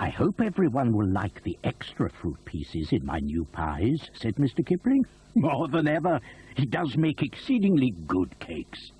I hope everyone will like the extra fruit pieces in my new pies, said Mr. Kipling. More than ever. He does make exceedingly good cakes.